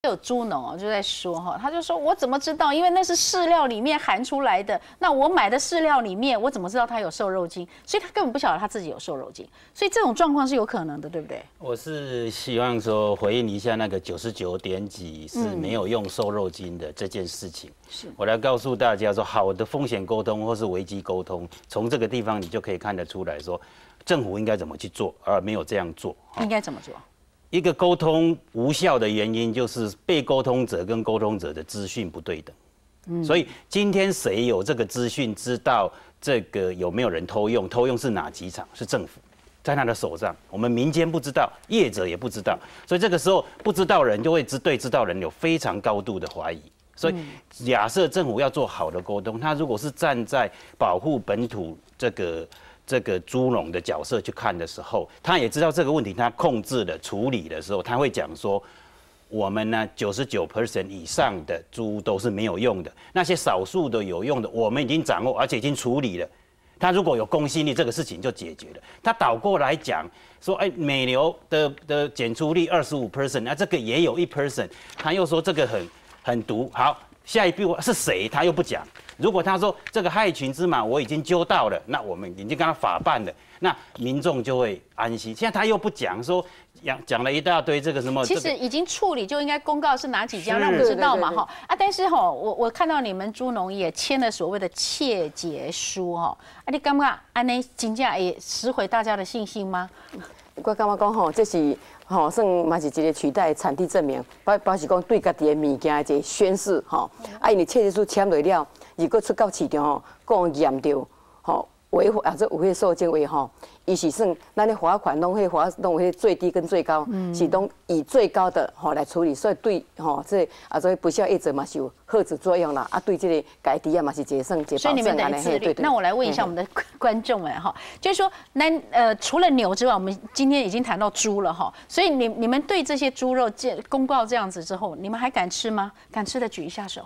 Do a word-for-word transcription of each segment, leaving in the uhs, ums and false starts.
有猪农哦就在说哈，他就说我怎么知道？因为那是饲料里面含出来的，那我买的饲料里面我怎么知道它有瘦肉精？所以他根本不晓得他自己有瘦肉精，所以这种状况是有可能的，对不对？ 我是希望说回应一下那个九十九点几是没有用瘦肉精的这件事情。是、嗯，我来告诉大家说，好的风险沟通或是危机沟通，从这个地方你就可以看得出来说，政府应该怎么去做，而没有这样做。 应该怎么做？ 一个沟通无效的原因就是被沟通者跟沟通者的资讯不对等，嗯、所以今天谁有这个资讯，知道这个有没有人偷用，偷用是哪几场，是政府在他的手上，我们民间不知道，业者也不知道，所以这个时候不知道人就会只对知道人有非常高度的怀疑。所以假设政府要做好的沟通，他如果是站在保护本土这个。这个猪农的角色去看的时候，他也知道这个问题，他控制的处理的时候，他会讲说，我们呢九十九 percent 以上的猪都是没有用的，那些少数的有用的，我们已经掌握，而且已经处理了。他如果有公信力，这个事情就解决了。他倒过来讲说，哎，美牛的的检出率二十五 percent， 那这个也有一 percent， 他又说这个很很毒。好，下一步是谁？他又不讲。如果他说这个害群之马我已经揪到了，那我们已经跟他法办了，那民众就会安心。现在他又不讲，说讲讲了一大堆这个什么， 其实已经处理就应该公告是哪几家，让我们知道嘛哈啊！但是哈，我我看到你们猪农也签了所谓的切结书哈，啊，你感觉安尼真正也拾回大家的信心吗？ 我感觉讲吼，这是吼算嘛是一个取代产地证明，包包是讲对家己的物件的一个宣示吼。啊，因为切结书签落了。如果出到市场吼，讲验到吼违或者有迄受精话吼，伊是算咱的罚款拢迄罚拢有迄最低跟最高，嗯、是拢以最高的吼来处理，所以对吼这啊所以不孝业者嘛是有遏制作用啦，啊对这个家己啊嘛是节省节保证安尼。对对。 那我来问一下我们的观众们哈，就是说那呃除了牛之外，我们今天已经谈到猪了哈，所以你你们对这些猪肉公告这样子之后，你们还敢吃吗？敢吃的举一下手。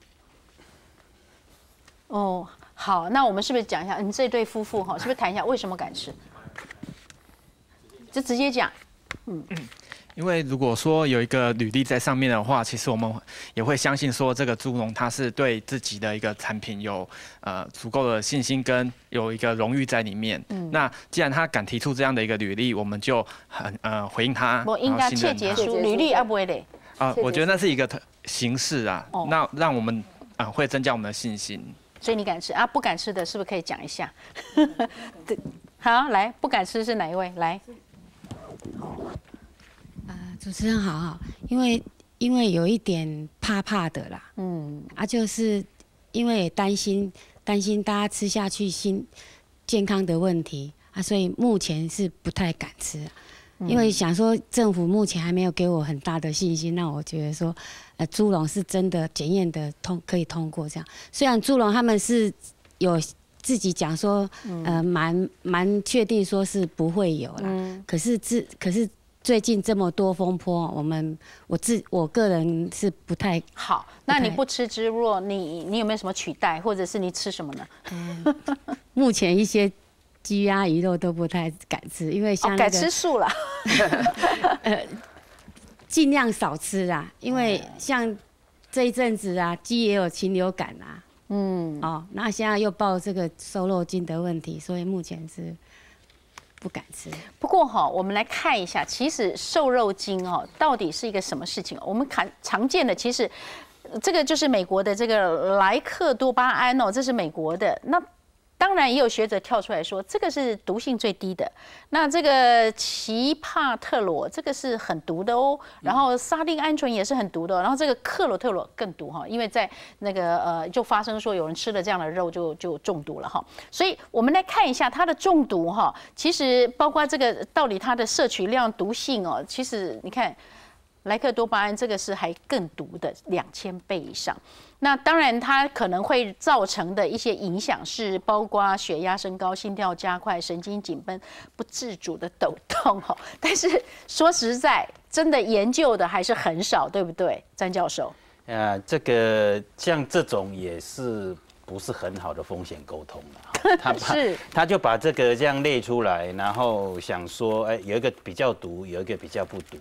哦，好，那我们是不是讲一下，你这对夫妇哈，是不是谈一下为什么敢吃？就直接讲，嗯嗯。 因为如果说有一个履历在上面的话，其实我们也会相信说这个猪农他是对自己的一个产品有呃足够的信心跟有一个荣誉在里面。嗯。那既然他敢提出这样的一个履历，我们就很呃回应他。 我应该切结书履历啊不会嘞。 啊，我觉得那是一个形式啊，哦、那让我们啊、呃、会增加我们的信心。 所以你敢吃啊？不敢吃的是不是可以讲一下？对，好，来，不敢吃是哪一位？来， 呃，主持人好好，因为因为有一点怕怕的啦，嗯，啊，就是因为担心担心大家吃下去心健康的问题啊，所以目前是不太敢吃、啊。因为想说政府目前还没有给我很大的信心，让我觉得说，呃，猪笼是真的检验的通可以通过这样。虽然猪笼他们是有自己讲说，呃，蛮蛮确定说是不会有啦，嗯、可是自可是最近这么多风波，我们我自我个人是不太好。那你不吃猪肉，你你有没有什么取代，或者是你吃什么呢？ 嗯、目前一些。鸡鸭鱼肉都不太敢吃，因为像、那个哦、改吃素了， 呃，尽量少吃啦。因为像这一阵子啊，鸡也有禽流感啊，嗯，哦，那现在又报这个瘦肉精的问题，所以目前是不敢吃。 不过哈、哦，我们来看一下，其实瘦肉精哦，到底是一个什么事情？我们看常见的，其实这个就是美国的这个莱克多巴胺哦，这是美国的那。当然，也有学者跳出来说，这个是毒性最低的。那这个奇帕特罗，这个是很毒的哦。然后沙丁胺醇也是很毒的、哦。然后这个克罗特罗更毒哈，因为在那个呃，就发生说有人吃了这样的肉就就中毒了哈。所以我们来看一下它的中毒哈，其实包括这个到底它的摄取量、毒性哦，其实你看。莱克多巴胺这个是还更毒的两千倍以上，那当然它可能会造成的一些影响是包括血压升高、心跳加快、神经紧绷、不自主的抖动哦。但是说实在，真的研究的还是很少，对不对，詹教授？ 呃，这个像这种也是不是很好的风险沟通了。他把他就把这个这样列出来，然后想说，哎，有一个比较毒，有一个比较不毒。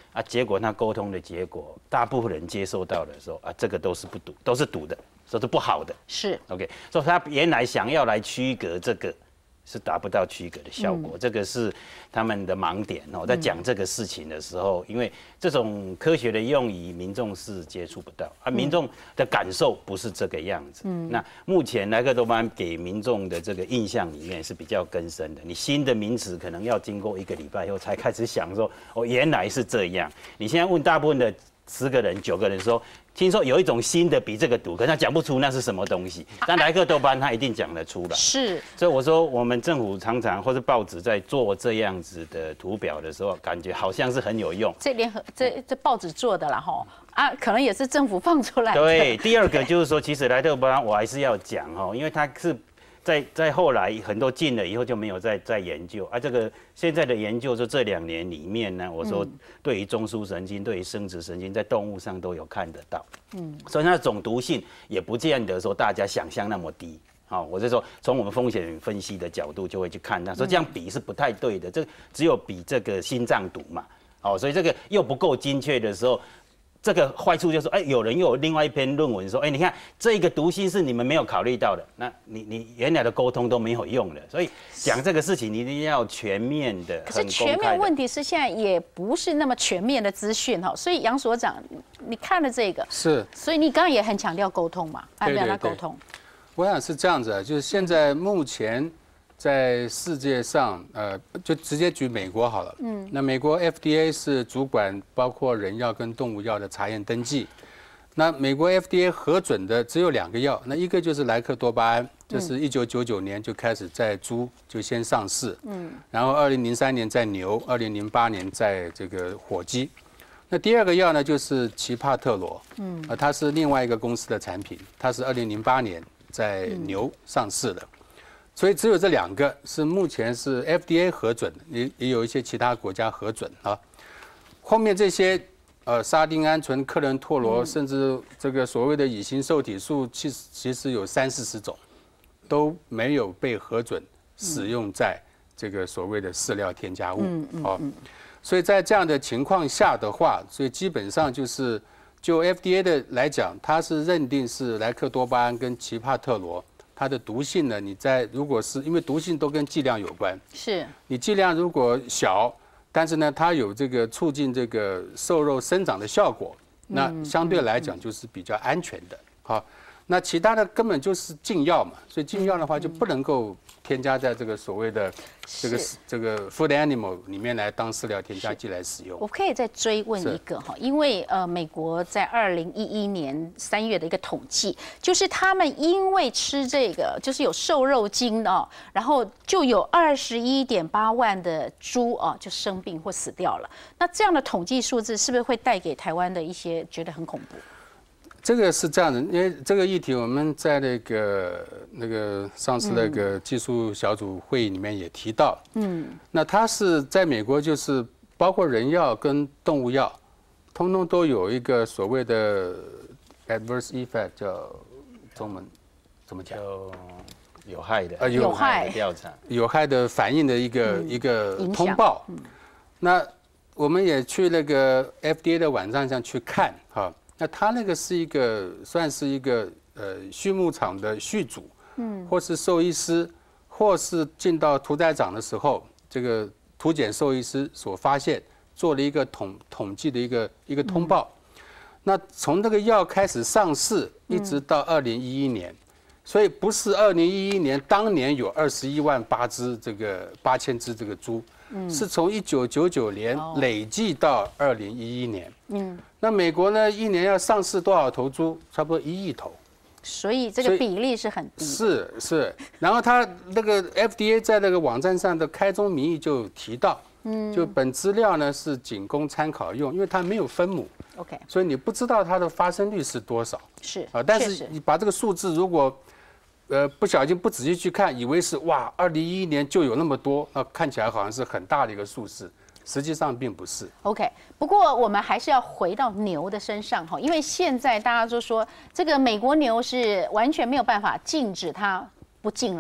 啊，结果他沟通的结果，大部分人接受到的时候啊，这个都是不赌，都是赌的，都是不好的。 是 OK， 所以他原来想要来区隔这个。是达不到区隔的效果，嗯、这个是他们的盲点哦。在讲这个事情的时候，因为这种科学的用语，民众是接触不到啊，民众的感受不是这个样子。嗯、那目前莱克多巴胺给民众的这个印象里面是比较根深的，你新的名词可能要经过一个礼拜以后才开始想说，哦，原来是这样。你现在问大部分的十个人、九个人说。听说有一种新的比这个毒，可是他讲不出那是什么东西。但莱克多巴胺他一定讲得出来。 是， 所以我说我们政府常常或是报纸在做这样子的图表的时候，感觉好像是很有用。 这联合这这报纸做的啦吼啊，可能也是政府放出来的。 对，第二个就是说，其实莱克多巴胺我还是要讲哦，因为它是。在在后来很多进了以后就没有再再研究啊，这个现在的研究就这两年里面呢，我说对于中枢神经、对于生殖神经，在动物上都有看得到，嗯，所以它的总毒性也不见得说大家想象那么低。好，我是说从我们风险分析的角度就会去看它，说这样比是不太对的，这只有比这个心脏毒嘛，好，所以这个又不够精确的时候。这个坏处就是，哎，有人又有另外一篇论文说，哎，你看这个毒性是你们没有考虑到的，那你你原来的沟通都没有用了，所以讲这个事情你一定要全面的。 可是全面问题是现在也不是那么全面的资讯哈，所以杨所长，你看了这个是， 所以你刚刚也很强调沟通嘛，按表达沟通。 我想是这样子，就是现在目前。在世界上，呃，就直接举美国好了。嗯，那美国 F D A 是主管包括人药跟动物药的查验登记。那美国 F D A 核准的只有两个药，那一个就是莱克多巴胺，这是一九九九年就开始在猪就先上市。嗯，然后二零零三年在牛，二零零八年在这个火鸡。那第二个药呢就是奇帕特罗。嗯，呃，它是另外一个公司的产品，它是二零零八年在牛上市的。所以只有这两个是目前是 F D A 核准的，也也有一些其他国家核准啊。后面这些呃沙丁胺醇、克伦托罗，甚至这个所谓的乙型受体素，其实其实有三四十种，都没有被核准使用在这个所谓的饲料添加物。哦，所以在这样的情况下的话，所以基本上就是就 F D A 的来讲，它是认定是莱克多巴胺跟奇帕特罗。它的毒性呢？你在如果是因为毒性都跟剂量有关， 是你剂量如果小，但是呢它有这个促进这个瘦肉生长的效果，那相对来讲就是比较安全的。好，那其他的根本就是禁药嘛，所以禁药的话就不能够添加在这个所谓的这个这个 food animal 里面来当饲料添加剂来使用。 我可以再追问一个哈，因为呃，美国在二零一一年三月的一个统计，就是他们因为吃这个就是有瘦肉精哦，然后就有二十一点八万的猪哦就生病或死掉了。那这样的统计数字是不是会带给台湾的一些觉得很恐怖？ 这个是这样的，因为这个议题我们在那个那个上次那个技术小组会议里面也提到，嗯，那它是在美国就是包括人药跟动物药，通通都有一个所谓的 adverse effect， 叫中文怎么讲？ 有害的， 呃， 有害的调查， 有害的反应的一个、嗯、一个通报。嗯、那我们也去那个 F D A 的网站上去看，哈。那他那个是一个算是一个呃畜牧场的畜主，嗯，或是兽医师，或是进到屠宰场的时候，这个屠检兽医师所发现，做了一个统统计的一个一个通报。嗯、那从这个药开始上市，一直到二零一一年，嗯、所以不是二零一一年当年有二十一万八只这个八千只这个猪。是从一九九九年累计到二零一一年。嗯，那美国呢，一年要上市多少头猪？差不多一亿头。 所以这个比例是很低。 是是，然后他那个 F D A 在那个网站上的开宗明义就提到，嗯，就本资料呢是仅供参考用，因为它没有分母。 OK。所以你不知道它的发生率是多少。 是啊，但是你把这个数字如果呃，不小心不仔细去看，以为是哇，二零一一年就有那么多，那看起来好像是很大的一个数字，实际上并不是。 OK， 不过我们还是要回到牛的身上哈，因为现在大家都说这个美国牛是完全没有办法禁止它不进来，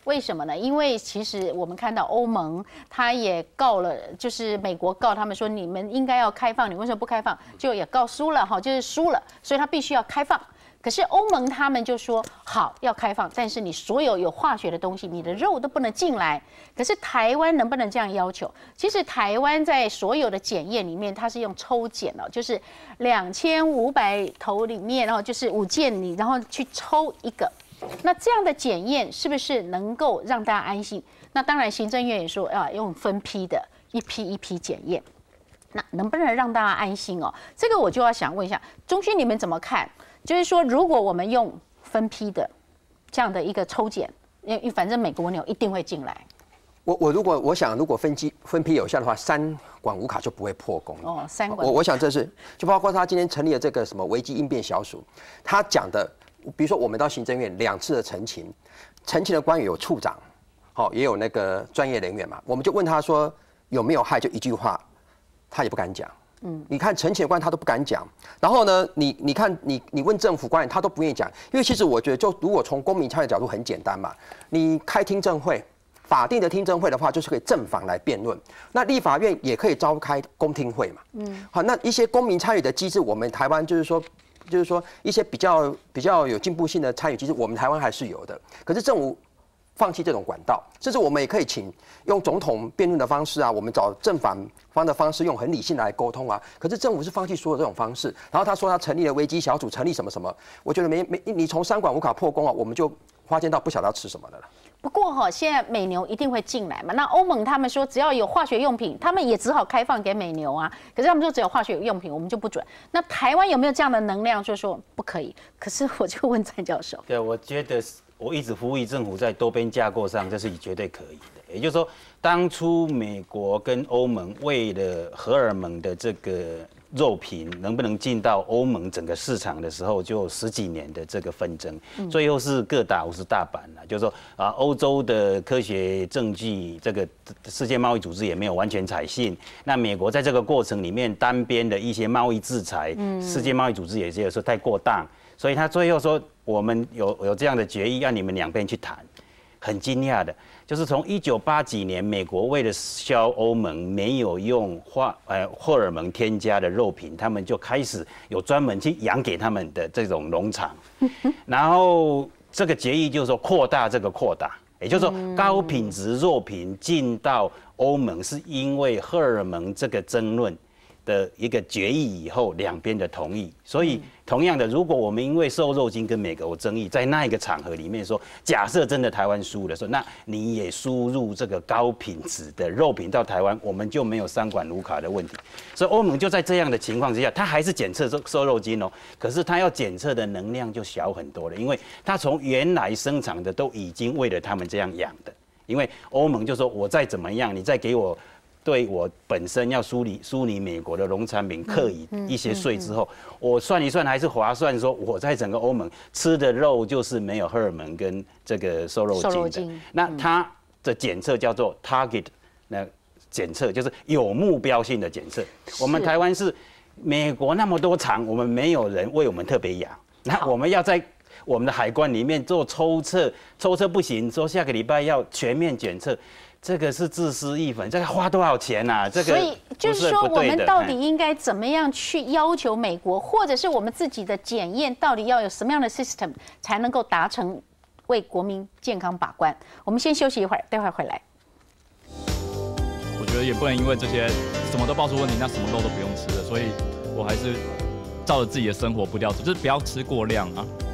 为什么呢？因为其实我们看到欧盟，他也告了，就是美国告他们说你们应该要开放，你为什么不开放？就也告输了哈，就是输了，所以他必须要开放。可是欧盟他们就说好要开放，但是你所有有化学的东西，你的肉都不能进来。可是台湾能不能这样要求？其实台湾在所有的检验里面，它是用抽检哦，就是两千五百头里面，然后就是五件你，然后去抽一个。那这样的检验是不是能够让大家安心？那当然，行政院也说啊，用分批的，一批一批检验。那能不能让大家安心哦？这个我就要想问一下，中勋你们怎么看？就是说，如果我们用分批的这样的一个抽检，因为反正美国牛一定会进来。 我我如果我想，如果分批分批有效的话，三管五卡就不会破功了。 哦，三管。 我我想这是就包括他今天成立了这个什么危机应变小组，他讲的。比如说，我们到行政院两次的陈情，陈情的官员有处长，好，也有那个专业人员嘛，我们就问他说有没有害，就一句话，他也不敢讲。嗯，你看陈情的官他都不敢讲，然后呢，你你看你你问政府官员他都不愿意讲，因为其实我觉得，就如果从公民参与角度很简单嘛，你开听证会，法定的听证会的话，就是可以正反来辩论，那立法院也可以召开公听会嘛。嗯，好，那一些公民参与的机制，我们台湾就是说。就是说，一些比较比较有进步性的参与，其实我们台湾还是有的。可是政府放弃这种管道，甚至我们也可以请用总统辩论的方式啊，我们找正反方的方式，用很理性来沟通啊。可是政府是放弃所有这种方式，然后他说他成立了危机小组，成立什么什么，我觉得没没你从三管五卡破功啊，我们就花间到不晓得要吃什么的了。 不过哈，现在美牛一定会进来嘛？那欧盟他们说只要有化学用品，他们也只好开放给美牛啊。可是他们说只有化学用品，我们就不准。那台湾有没有这样的能量，就说不可以？可是我就问蔡教授， 对，我觉得我一直呼吁政府在多边架构上，这是绝对可以的。也就是说，当初美国跟欧盟为了荷尔蒙的这个肉品能不能进到欧盟整个市场的时候，就十几年的这个纷争，最后是各打五十大板了。就是说啊，欧洲的科学证据，这个世界贸易组织也没有完全采信。那美国在这个过程里面单边的一些贸易制裁，世界贸易组织也有时候太过当，所以他最后说我们有有这样的决议，让你们两边去谈。很惊讶的，就是从一九八几年，美国为了销欧盟没有用化呃荷尔蒙添加的肉品，他们就开始有专门去养给他们的这种农场，然后这个决议就是说扩大这个扩大，也就是说高品质肉品进到欧盟，是因为荷尔蒙这个争论的一个决议以后，两边的同意。所以同样的，如果我们因为瘦肉精跟美国争议，在那一个场合里面说，假设真的台湾输了，说那你也输入这个高品质的肉品到台湾，我们就没有三管五卡的问题。所以欧盟就在这样的情况之下，它还是检测瘦肉精哦，可是它要检测的能量就小很多了，因为它从原来生产的都已经为了他们这样养的。因为欧盟就说，我再怎么样，你再给我。对我本身要梳理梳理美国的农产品课以一些税之后，我算一算还是划算。说我在整个欧盟吃的肉就是没有荷尔蒙跟这个瘦肉精的。那它的检测叫做 target， 那检测就是有目标性的检测。我们台湾是美国那么多厂，我们没有人为我们特别养，那我们要在我们的海关里面做抽测，抽测不行，说下个礼拜要全面检测。这个是自私一粉，这个花多少钱啊？这个所以就是说，我们到底应该怎么样去要求美国，或者是我们自己的检验，到底要有什么样的 system 才能够达成为国民健康把关？我们先休息一会儿，待会儿回来。 我觉得也不能因为这些什么都爆出问题，那什么肉都不用吃了，所以我还是照着自己的生活步调走，就是不要吃过量啊。